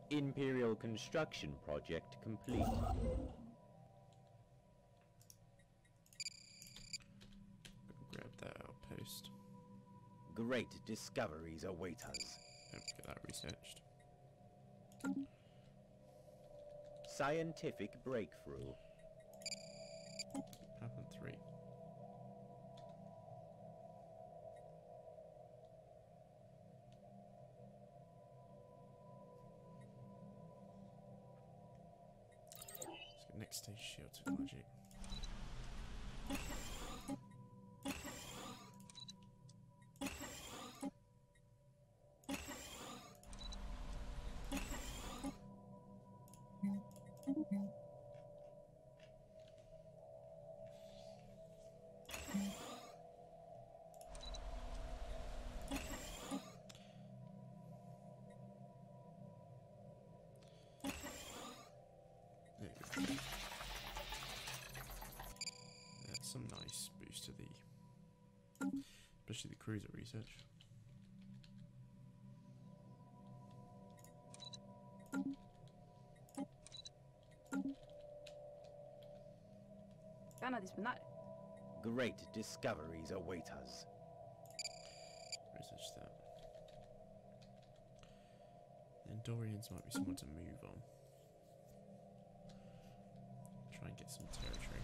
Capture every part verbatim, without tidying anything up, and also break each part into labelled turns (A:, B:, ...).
A: Imperial construction project complete.
B: Grab that outpost.
A: Great discoveries await us.
B: Yep, get that researched.
A: Scientific breakthrough.
B: Happened three. Let's get next stage shield technology. There we go. That's some nice boost to the, especially the cruiser research.
C: Gana disponare.
A: Great discoveries await us.
B: Research that. The Andorians might be someone to move on. Try and get some territory.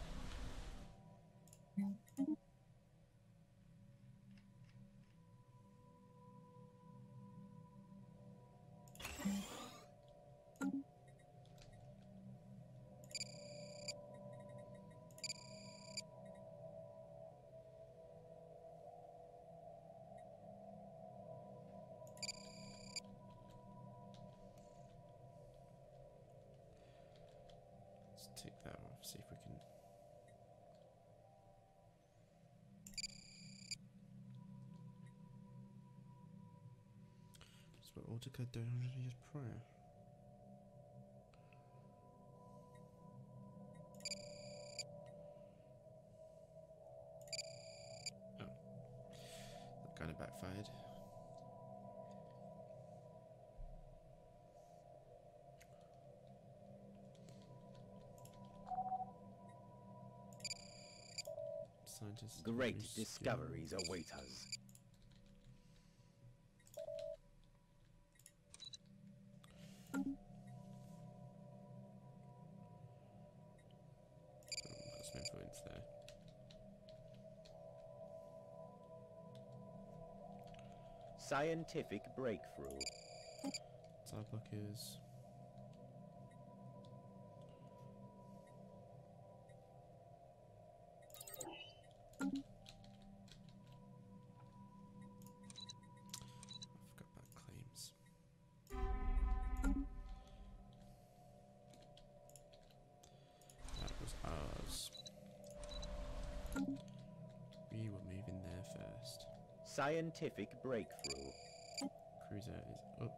B: Let's take that off, see if we can. That's what AutoCAD done one hundred years prior. Oh. That kind of backfired. Scientists.
A: Great discoveries await us.
B: Oh, got some influence there.
A: Scientific breakthrough.
B: Tire blockers. I forgot about claims. That was ours. We were moving there first.
A: Scientific breakthrough.
B: Cruiser is up.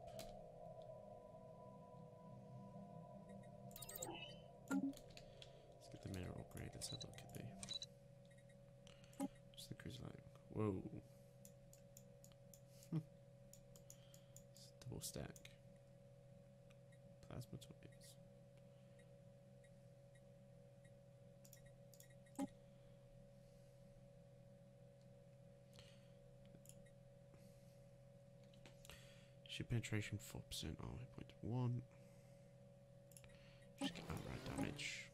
B: Let's get the mineral grade. Let's have a look at the. Just the cruiser like. Whoa. It's a double stack. Plasma toys. Ship penetration four percent, oh, eight point one. Just get outright damage.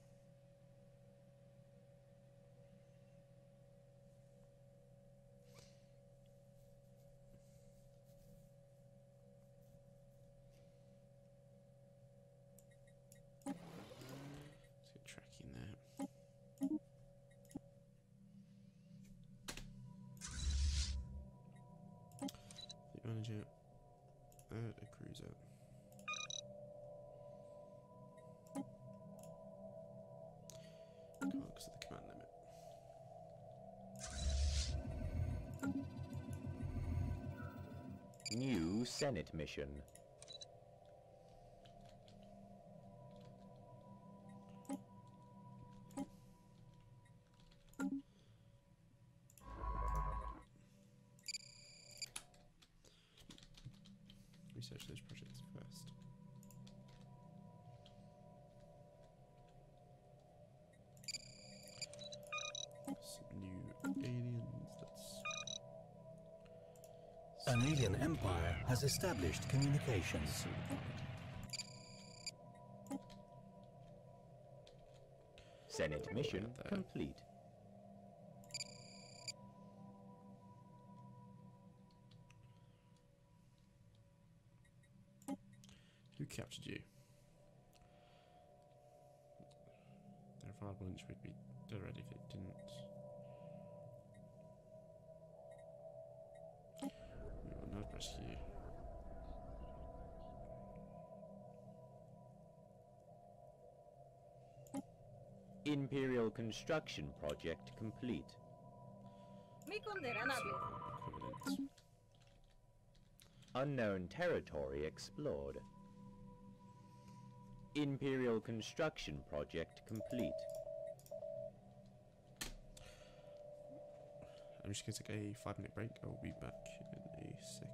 B: Let's get tracking there. The manager. Add a cruiser. Can't because of the command limit.
A: New Senate mission.
B: Research those projects first.
C: An alien empire has established communications.
A: Senate mission
B: There.
A: complete.
B: Who captured you? Their fire launch would be dead already if it didn't. We will not rescue.
A: Imperial construction project complete.
B: Equivalent.
A: Unknown territory explored. Imperial construction project complete.
B: I'm just going to take a five minute break. I'll be back in a second.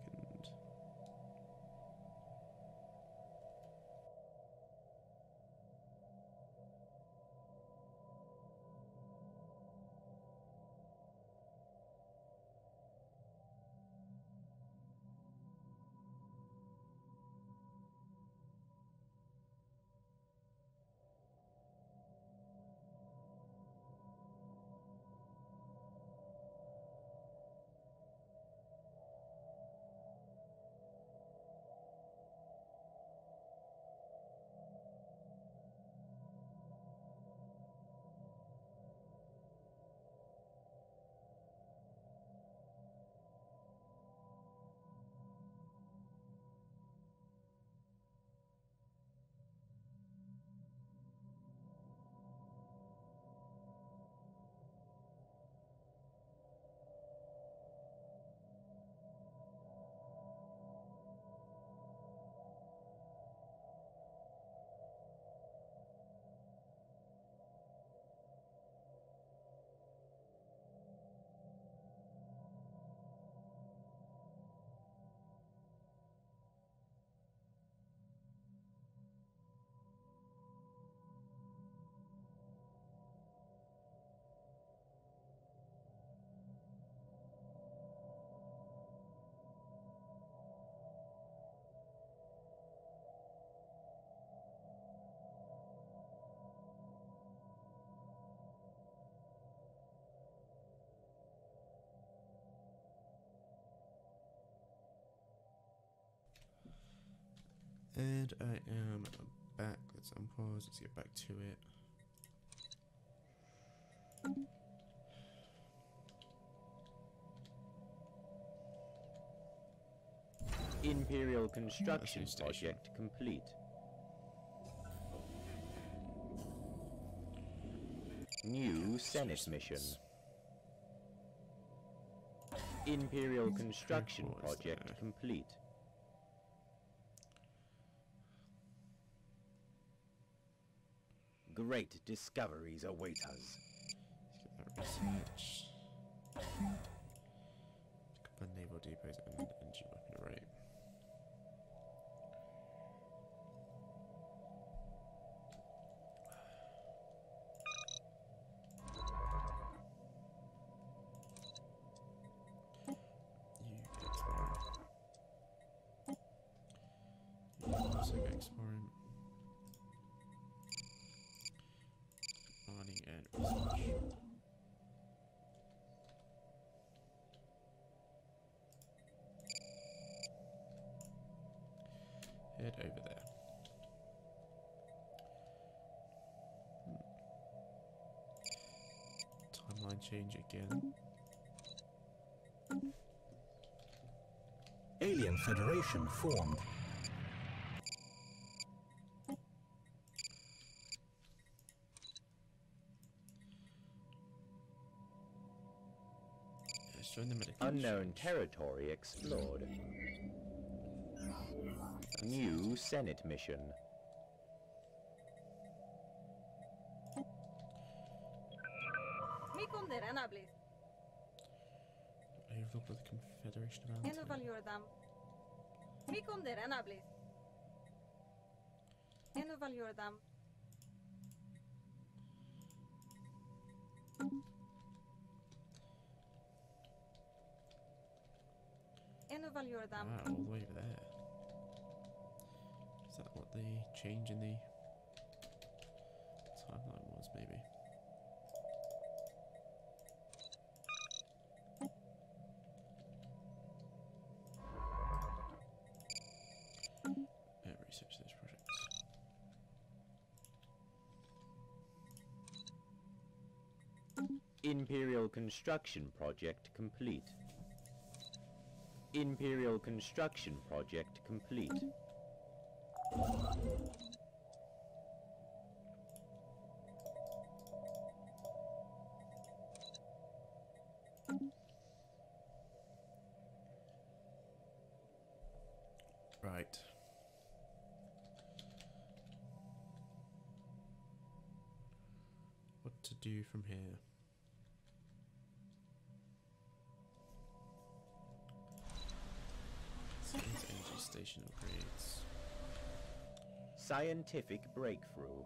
B: And I am back. Let's unpause. Let's get back to it.
A: Imperial construction
B: station.
A: project complete. New Senate mission. Imperial construction
B: What was
A: project
B: there?
A: complete. Great discoveries await us.
B: Let's get that research. Combine naval depots and engine weapon array. You exploring. You also go exploring. Mining and research. Head over there. Hmm. Timeline change again.
C: Alien Federation formed.
B: Let's join the medical
A: Unknown
B: exchange.
A: territory explored. New Senate mission.
B: Overlord of the Confederation of
D: En
B: Anton.
D: valjoordam. Mikom der enablis. En valjoordam. evaluera them.
B: Wow, all the way over there. Is that what the change in the timeline was, maybe? Yeah, research those projects.
A: Imperial construction project complete. Imperial construction project complete.
B: Right. What to do from here? Space energy station upgrades.
A: Scientific breakthrough.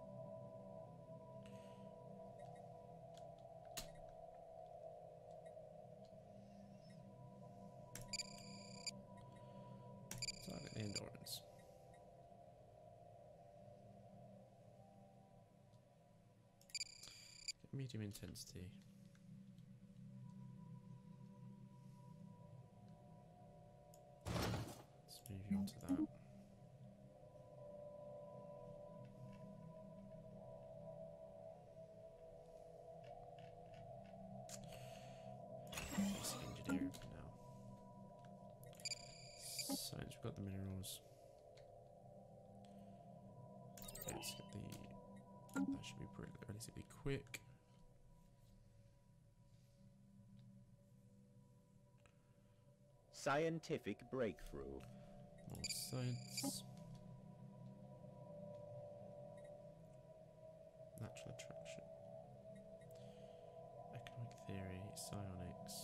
B: Target the endurance. Get medium intensity. Let's move you on to that. Basic engineering for now. Science, we've got the minerals. Okay, let's get the. That should be pretty relatively quick.
A: Scientific breakthrough.
B: More science. Natural attraction. Economic theory, psionics.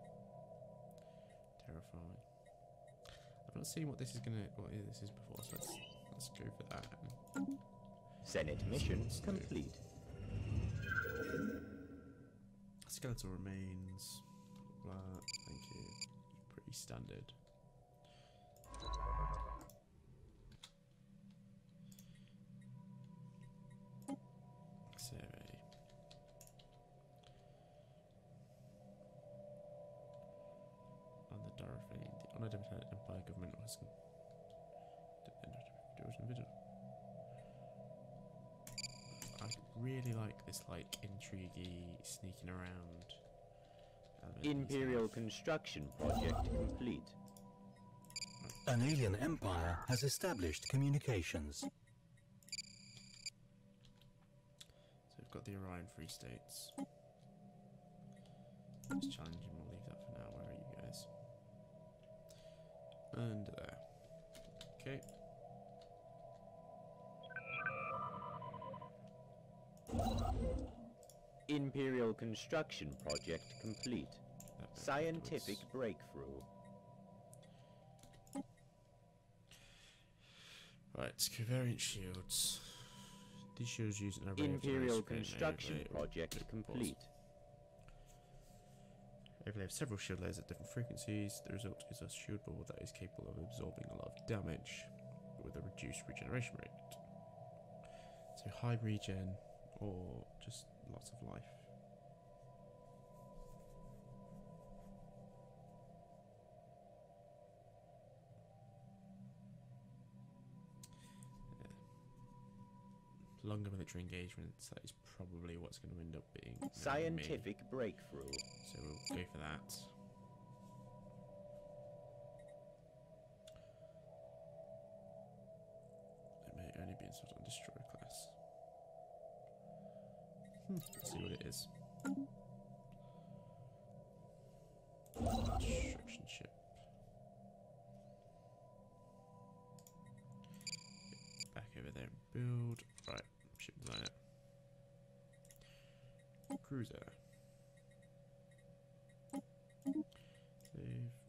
B: Terrifying. I've not seen what this is gonna what this is before, so let's let's go for that.
A: Senate mission complete.
B: Skeletal remains. Blah, thank you. Pretty standard. Survey. On the Dorothy, the unidentified Empire government was individual. I really like this, like, intriguey, sneaking around.
A: Imperial construction project complete.
C: An alien empire has established communications.
B: So we've got the Orion Free States. It's challenging, we'll leave that for now. Where are you guys? Under there. Okay.
A: Imperial construction project complete.
B: That bit
A: Scientific
B: backwards.
A: breakthrough.
B: Right, covariant shields. These shields use an array
A: Imperial
B: of
A: construction
B: overlay-
A: project
B: pause.
A: complete.
B: Overlay of several shield layers at different frequencies. The result is a shield ball that is capable of absorbing a lot of damage, but with a reduced regeneration rate. So high regen, or just lots of life. Longer military engagements, that is probably what's going to end up being knowing me.
A: Scientific breakthrough.
B: So we'll go for that. It may only be installed on destroyer class. Hmm, let's see what it is. Construction ship. Get back over there and build. Right, ship designer. Cruiser. Save.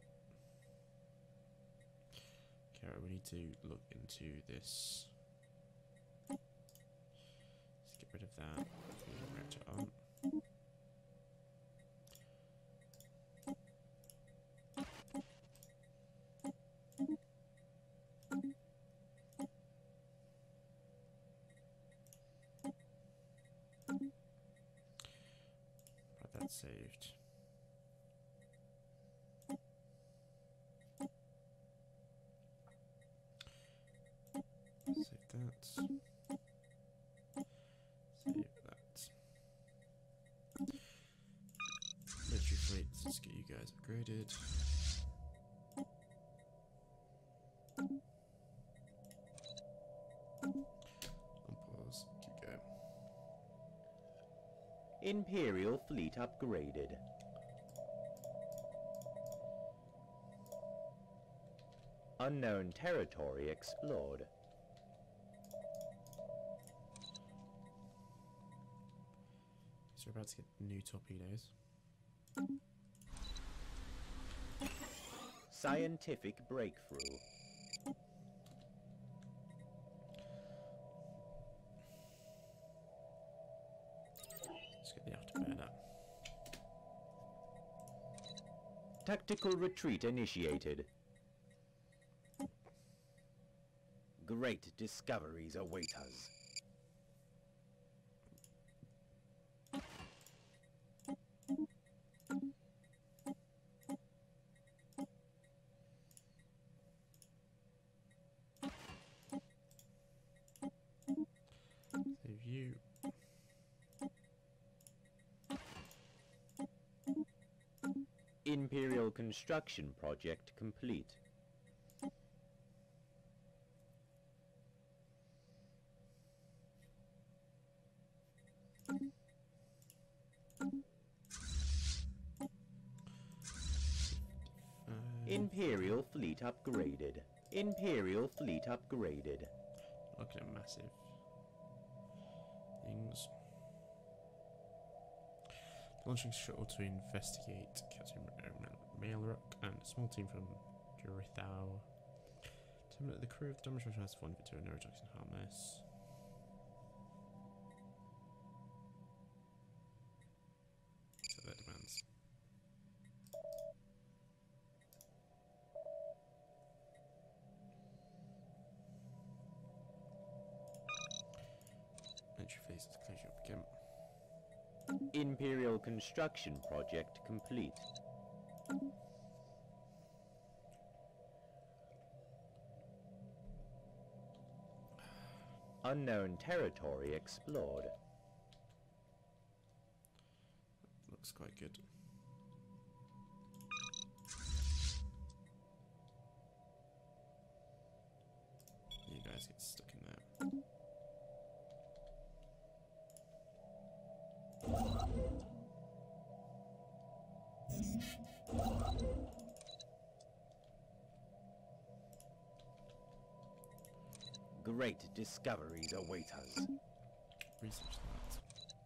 B: Okay, we need to look into this. Let's get rid of that. Fusion reactor on. get saved. Save that. Save that. Military fleet, let's get you guys upgraded. On pause, keep going.
A: Imperial fleet upgraded. Unknown territory explored.
B: So we're about to get new torpedoes.
A: Scientific breakthrough.
B: Let's get the afterburner.
A: Tactical retreat initiated. Great discoveries await us.
B: Save you.
A: Imperial construction project complete. Imperial fleet upgraded. Imperial fleet upgraded.
B: Look at massive things. Launching shuttle to investigate Captain Mailrock and a small team from Jurithau. Terminate the crew of the demonstration has one to a neurotoxin harmless. So that demands. Entry phase is closure up again.
A: Imperial construction project complete. Unknown territory explored.
B: Looks quite good. You guys get stuck in there.
A: Great discoveries await us.
B: Research that.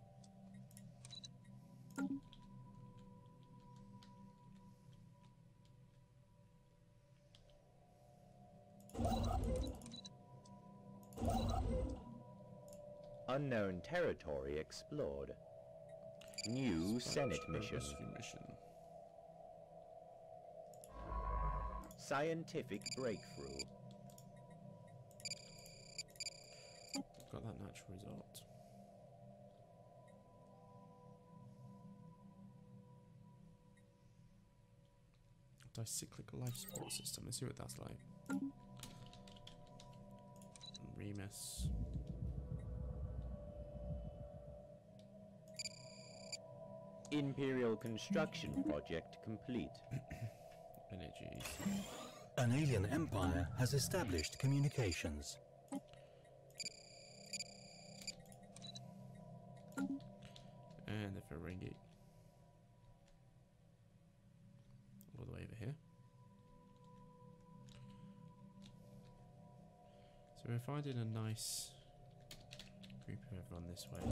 A: Unknown territory explored. New Senate mission.
B: mission.
A: Scientific breakthrough.
B: Got that natural result. Dicyclic life support system. Let's see what that's like. Remus.
A: Imperial construction project complete.
B: Energies.
C: An alien empire has established communications.
B: And the Ferengi. All the way over here. So we're finding a nice group of everyone this way.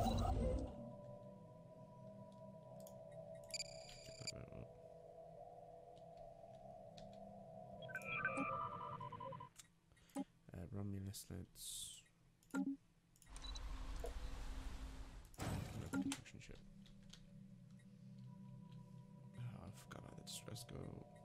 B: Get that bit up. Uh, Romulus, let's another construction ship. Oh, I forgot about the distress go.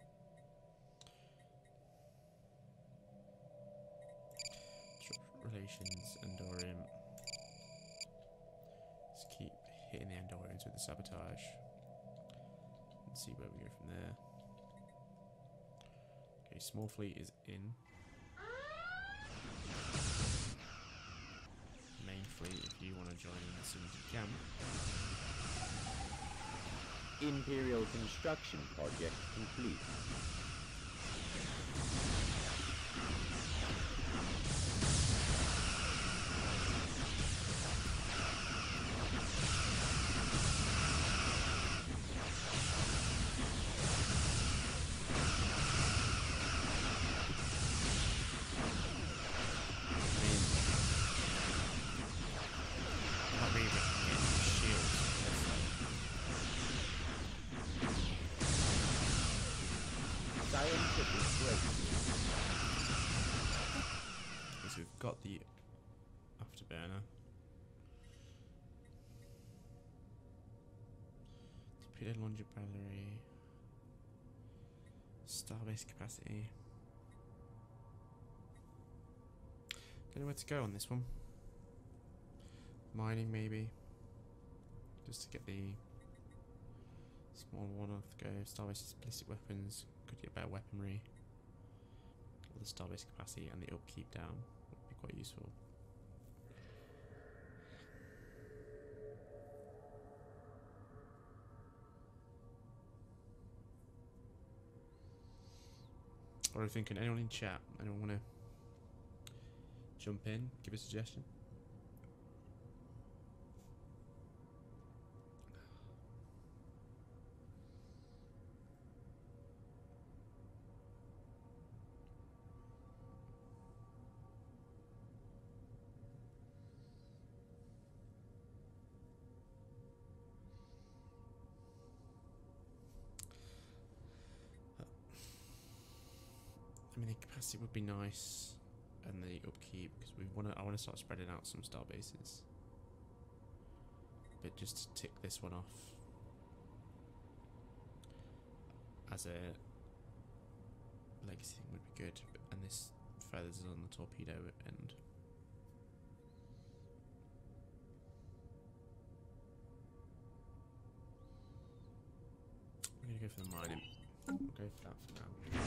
B: Relations, Andorium. Let's keep hitting the Andorians with the sabotage. see where we go from there. Okay, small fleet is in. Main fleet, if you want to join in as soon as you can.
A: Imperial construction project complete.
B: Not really getting shields.
A: Scientific breakthrough.
B: Okay, so we've got the afterburner. Torpedo launcher battery. Starbase capacity. Don't know where to go on this one. Mining maybe. Just to get the small one off the go. Starbase ballistic weapons. Could get better weaponry. Or the starbase capacity and the upkeep down would be quite useful. What are you thinking? Anyone in chat? Anyone want to jump in? Give a suggestion? I mean, the capacity would be nice, and the upkeep, because we want to. I want to start spreading out some star bases. But just to tick this one off as a legacy thing would be good, and this feathers on the torpedo end. We're gonna go for the mining. We'll go for that for now.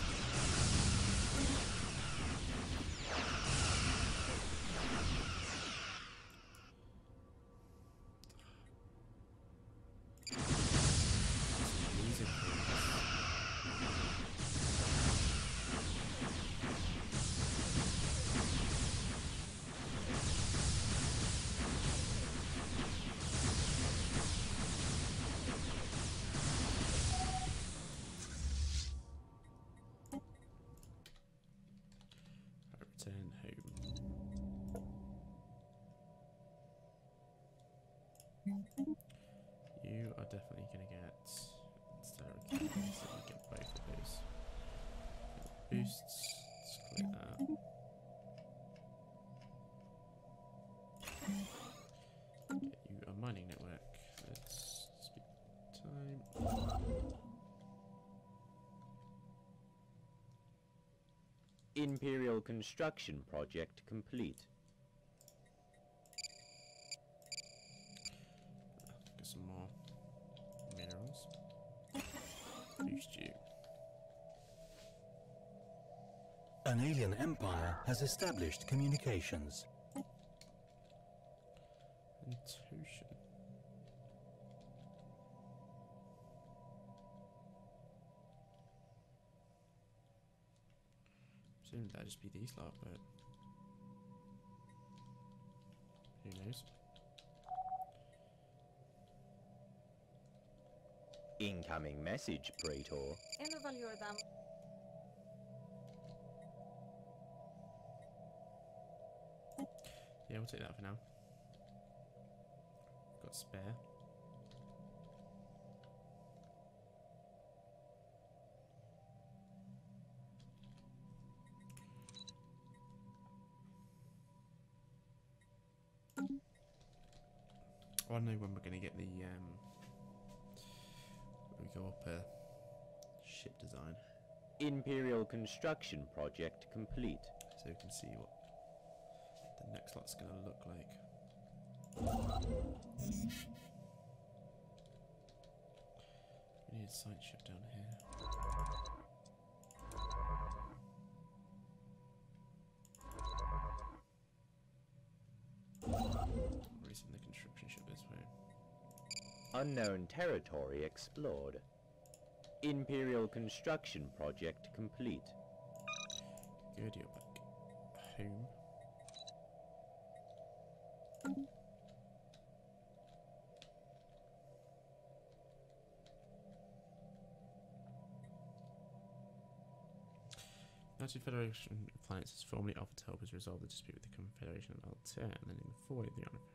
B: Return home. You are definitely going to get Stellaris, so you get both of those. Boosts, let's click that. Get you a mining network. Let's speed time.
A: Imperial construction project complete.
B: Get some more minerals. Boost you.
C: An alien empire has established communications.
B: And Toshin. Assume that'd just be these lot, but who knows?
A: Incoming message, Praetor.
D: Evaluate them.
B: Yeah, we'll take that for now. Got spare. I don't know when we're going to get the um, when we go up a ship design,
A: Imperial construction project complete.
B: so we can see what the next lot's going to look like. We need a science ship down here. Racing the construction ship this way.
A: Unknown territory explored. Imperial construction project complete.
B: Good, you're back home. United Federation of Planets has formally offered to help us resolve the dispute with the Confederation of Altair, and then in the void, the honor.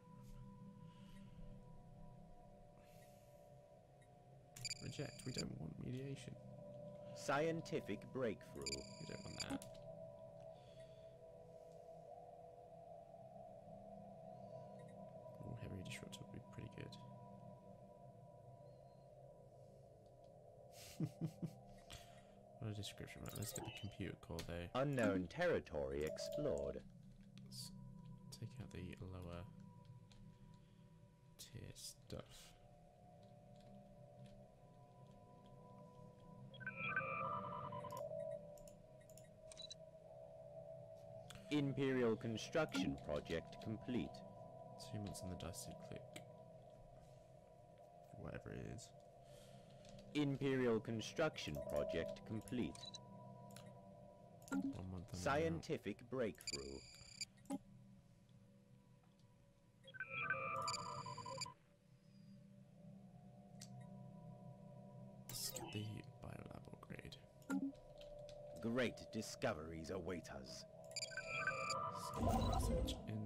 B: Reject. We don't want mediation.
A: Scientific breakthrough.
B: We don't want that. Oh, heavy disruptor would be pretty good. What a description, right? Let's get the computer core there.
A: Unknown territory explored.
B: Let's take out the lower tier stuff.
A: Imperial construction project complete.
B: Two months on the dice to click. Whatever it is.
A: Imperial construction project complete.
B: One month on
A: Scientific breakthrough.
B: Let's get the biolab upgrade.
A: Great discoveries await us.
B: Research in.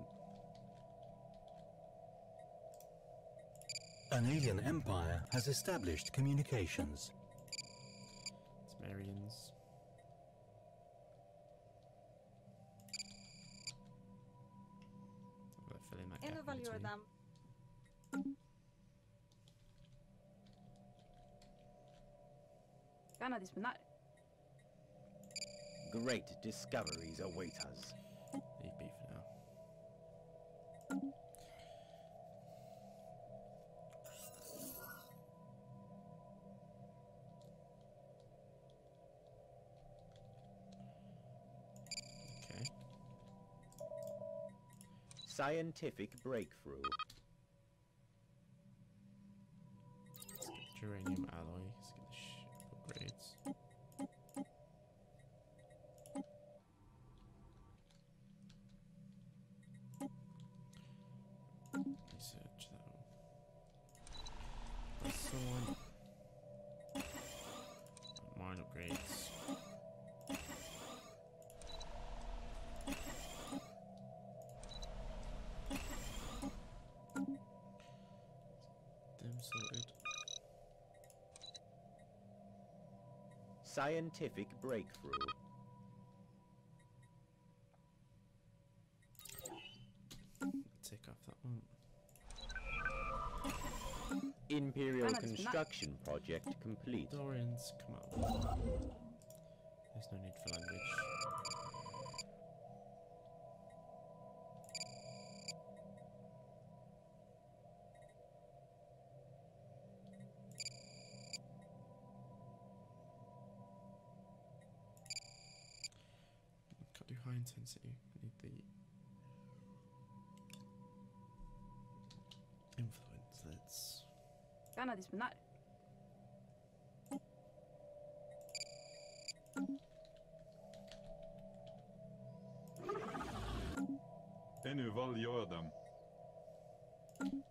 C: An alien empire has established communications.
B: Sumerians. So they're filling that gap in
D: Evaluate
B: between.
D: them.
E: Gana disponar.
A: Great discoveries await us.
B: Leave B for now. Okay.
A: Scientific breakthrough.
B: Let's get geranium alloy. Let's get the ship upgrades. Research that. That's the one. Mine upgrades. Them sorted.
A: Scientific breakthrough.
B: Take off that one.
A: Imperial
E: Gonna disponar.
A: construction project complete.
B: Dorians, come on. There's no need for language. Can't do high intensity. I need the influence. Let's.
E: Gana disponar.
F: Enuval gör dem.